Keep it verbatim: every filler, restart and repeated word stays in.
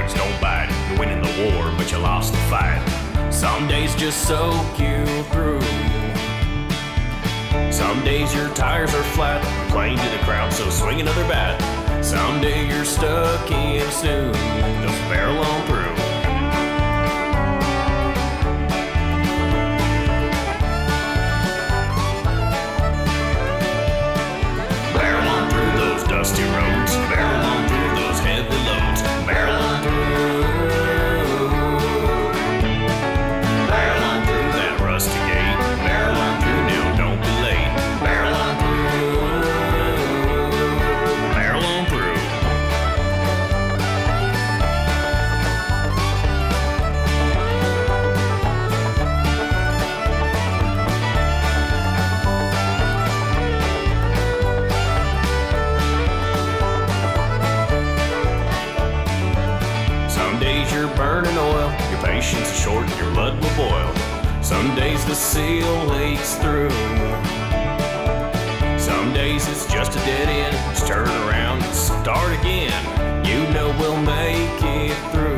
breaks don't bite. You're winning the war, but you lost the fight. Some days just soak you through. Some days your tires are flat, playing to the crowd, so swing another bat. Someday you're stuck in snooze, just barrel on through. Barrel on through those dusty roads, barrel on through those heavy loads, barrel on through. Barrel on through that rusty gate, barrel on through now, don't be late. Barrel on through, barrel on through. Some days you're burning oil, your patience is short, your blood will boil. Some days the seal aches through. Some days it's just a dead end, just turn around and start again. You know we'll make it through.